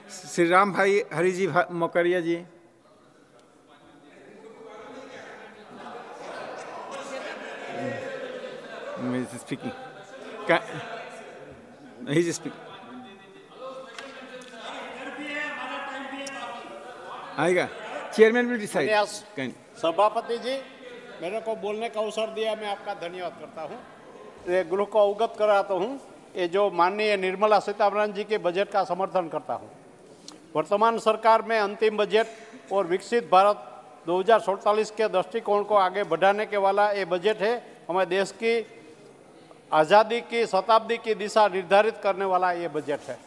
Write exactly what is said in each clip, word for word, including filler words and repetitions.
Shri Ram Bhai Hari ji Mokariya ji. Speaking he is speaking आएगा। Chairman will decide. सभापति जी, मेरे को बोलने का अवसर दिया, मैं आपका धन्यवाद करता हूँ। ये गृह को अवगत कराता हूँ, ये जो माननीय निर्मला सीतारमण जी के बजट का समर्थन करता हूँ। वर्तमान सरकार में अंतिम बजट और विकसित भारत दो हज़ार सैंतालीस के दृष्टिकोण को आगे बढ़ाने के वाला ये बजट है। हमारे देश की आज़ादी की शताब्दी की दिशा निर्धारित करने वाला ये बजट है।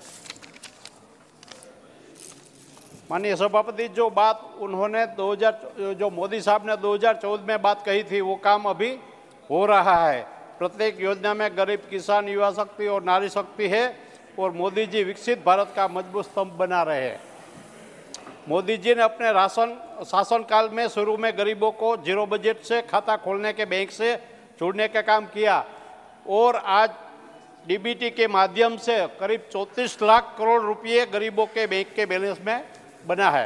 माननीय सभापति, जो बात उन्होंने दो हज़ार जो मोदी साहब ने दो हज़ार चौदह में बात कही थी, वो काम अभी हो रहा है। प्रत्येक योजना में गरीब, किसान, युवा शक्ति और नारी शक्ति है और मोदी जी विकसित भारत का मजबूत स्तंभ बना रहे हैं। मोदी जी ने अपने राशन शासनकाल में शुरू में गरीबों को जीरो बजट से खाता खोलने के बैंक से जोड़ने का काम किया और आज डीबीटी के माध्यम से करीब चौंतीस लाख करोड़ रुपये गरीबों के बैंक के बैलेंस में बना है।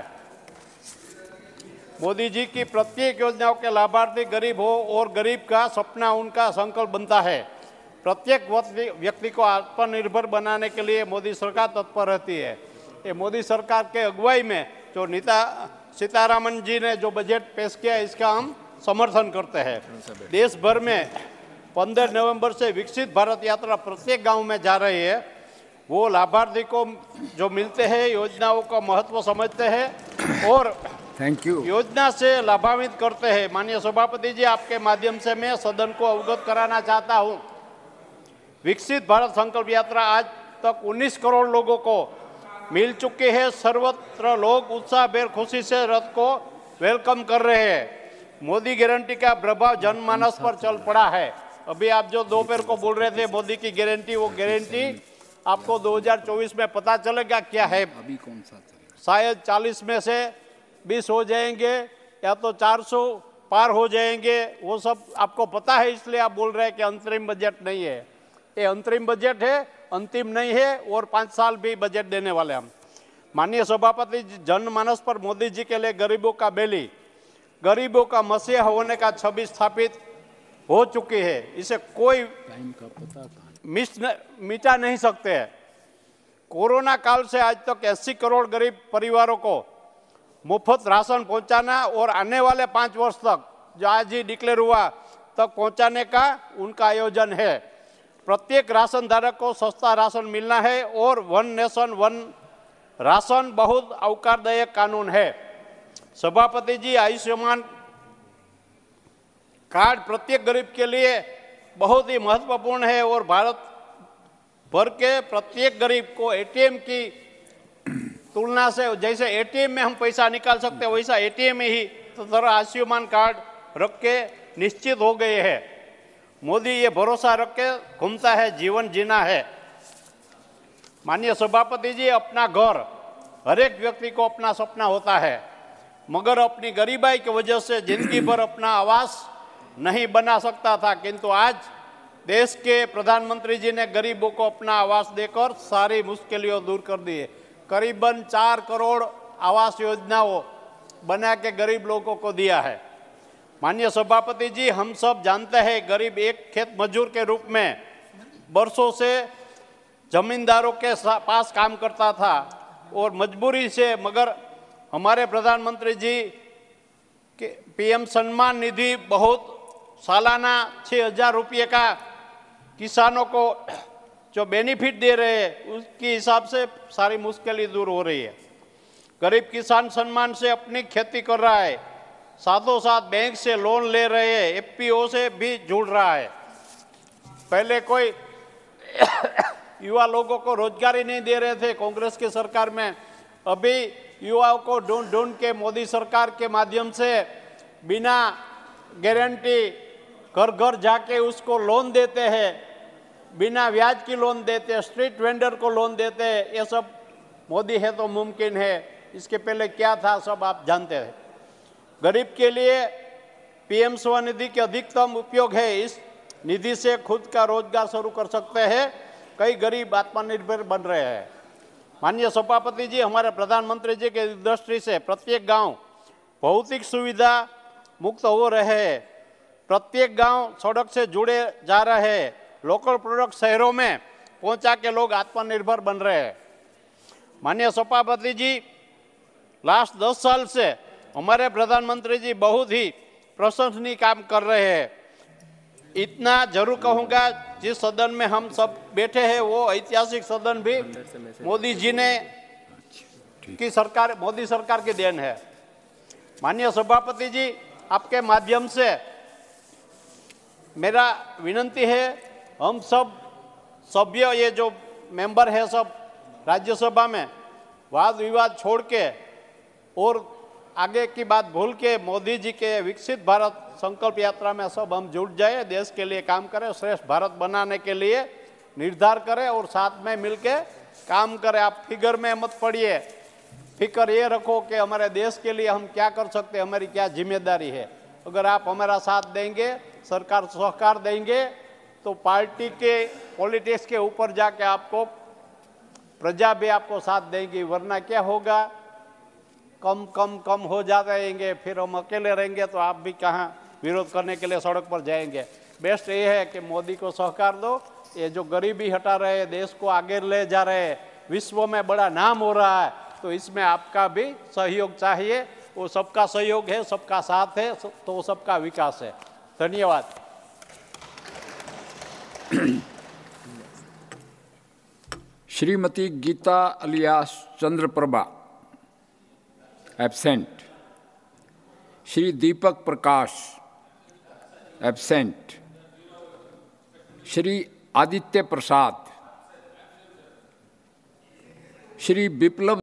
मोदी जी की प्रत्येक योजनाओं के लाभार्थी गरीब हो और गरीब का सपना उनका संकल्प बनता है। प्रत्येक व्यक्ति को आत्मनिर्भर बनाने के लिए मोदी सरकार तत्पर रहती है। ये मोदी सरकार के अगुवाई में जो नीता सीतारमण जी ने जो बजट पेश किया, इसका हम समर्थन करते हैं। देश भर में पंद्रह नवंबर से विकसित भारत यात्रा प्रत्येक गांव में जा रही है। वो लाभार्थी को जो मिलते हैं, योजनाओं का महत्व समझते हैं और थैंक यू योजना से लाभान्वित करते हैं। माननीय सभापति जी, आपके माध्यम से मैं सदन को अवगत कराना चाहता हूं, विकसित भारत संकल्प यात्रा आज तक उन्नीस करोड़ लोगों को मिल चुकी है। सर्वत्र लोग उत्साहभेर खुशी से रथ को वेलकम कर रहे हैं। मोदी गारंटी का प्रभाव जनमानस पर चल पड़ा है। अभी आप जो दोपहर को बोल रहे थे मोदी की गारंटी, वो गारंटी आपको दो हज़ार चौबीस में पता चलेगा क्या है। अभी कौन सा शायद चालीस में से बीस हो जाएंगे या तो चार सौ पार हो जाएंगे, वो सब आपको पता है, इसलिए आप बोल रहे हैं कि अंतरिम बजट नहीं है। ये अंतरिम बजट है, अंतिम नहीं है और पाँच साल भी बजट देने वाले हम। माननीय सभापति, जनमानस पर मोदी जी के लिए गरीबों का बेली, गरीबों का मसीहा होने का छवि स्थापित हो चुकी है। इसे कोई टाइम का पता था मिस मिटा नहीं सकते हैं। कोरोना काल से आज तक अस्सी करोड़ गरीब परिवारों को मुफ्त राशन पहुंचाना और आने वाले पाँच वर्ष तक जो आज ही डिक्लेयर हुआ तक पहुंचाने का उनका आयोजन है। प्रत्येक राशन धारक को सस्ता राशन मिलना है और वन नेशन वन राशन बहुत आह्लाददायक कानून है। सभापति जी, आयुष्मान कार्ड प्रत्येक गरीब के लिए बहुत ही महत्वपूर्ण है और भारत भर के प्रत्येक गरीब को एटीएम की तुलना से, जैसे एटीएम में हम पैसा निकाल सकते हैं, वैसा एटीएम में ही तो तरह आयुष्मान कार्ड रख के निश्चित हो गए हैं। मोदी ये भरोसा रख के घूमता है, जीवन जीना है। माननीय सभापति जी, अपना घर हर एक व्यक्ति को अपना सपना होता है, मगर अपनी गरीबाई की वजह से जिंदगी भर अपना आवास नहीं बना सकता था। किंतु आज देश के प्रधानमंत्री जी ने गरीबों को अपना आवास देकर सारी मुश्किलों दूर कर दी है। करीबन चार करोड़ आवास योजनाओं बना के गरीब लोगों को दिया है। माननीय सभापति जी, हम सब जानते हैं गरीब एक खेत मजदूर के रूप में बरसों से जमींदारों के पास काम करता था और मजबूरी से, मगर हमारे प्रधानमंत्री जी के पीएम सम्मान निधि बहुत सालाना छः हजार रुपये का किसानों को जो बेनिफिट दे रहे हैं, उसके हिसाब से सारी मुश्किलें दूर हो रही है। गरीब किसान सम्मान से अपनी खेती कर रहा है, साथों साथ बैंक से लोन ले रहे हैं, एफपीओ से भी जुड़ रहा है। पहले कोई युवा लोगों को रोजगारी नहीं दे रहे थे कांग्रेस की सरकार में, अभी युवाओं को ढूंढ ढूंढ के मोदी सरकार के माध्यम से बिना गारंटी घर घर जाके उसको लोन देते हैं, बिना ब्याज की लोन देते हैं, स्ट्रीट वेंडर को लोन देते हैं। ये सब मोदी है तो मुमकिन है, इसके पहले क्या था सब आप जानते हैं। गरीब के लिए पीएम स्वनिधि के अधिकतम उपयोग है। इस निधि से खुद का रोजगार शुरू कर सकते हैं। कई गरीब आत्मनिर्भर बन रहे हैं। माननीय सभापति जी, हमारे प्रधानमंत्री जी के दृष्टि से प्रत्येक गांव भौतिक सुविधा मुक्त हो रहे हैं, प्रत्येक गांव सड़क से जुड़े जा रहे हैं, लोकल प्रोडक्ट शहरों में पहुंचा के लोग आत्मनिर्भर बन रहे हैं। माननीय सभापति जी, लास्ट दस साल से हमारे प्रधानमंत्री जी बहुत ही प्रशंसनीय काम कर रहे हैं। इतना जरूर कहूँगा, जिस सदन में हम सब बैठे हैं वो ऐतिहासिक सदन भी मोदी जी ने की सरकार मोदी सरकार की देन है। माननीय सभापति जी, आपके माध्यम से मेरा विनंती है, हम सब सभ्य ये जो मेंबर है सब राज्यसभा में वाद विवाद छोड़ के और आगे की बात भूल के मोदी जी के विकसित भारत संकल्प यात्रा में सब हम जुट जाए, देश के लिए काम करें, श्रेष्ठ भारत बनाने के लिए निर्धार करें और साथ में मिलके काम करें। आप फिगर में मत पड़िए, फिक्र ये रखो कि हमारे देश के लिए हम क्या कर सकते हैं, हमारी क्या जिम्मेदारी है। अगर आप हमारा साथ देंगे, सरकार सहकार देंगे, तो पार्टी के पॉलिटिक्स के ऊपर जाके आपको प्रजा भी आपको साथ देगी, वरना क्या होगा, कम कम कम हो जाते रहेंगे, फिर हम अकेले रहेंगे तो आप भी कहाँ विरोध करने के लिए सड़क पर जाएंगे। बेस्ट ये है कि मोदी को सहकार दो, ये जो गरीबी हटा रहे हैं, देश को आगे ले जा रहे हैं, विश्व में बड़ा नाम हो रहा है, तो इसमें आपका भी सहयोग चाहिए। वो सबका सहयोग है, सबका साथ है, तो वो सबका विकास है। धन्यवाद। Shrimati Geeta alias Chandraprabha, absent. Shri Deepak Prakash, absent. Shri Aditya Prasad, Shri विप्लव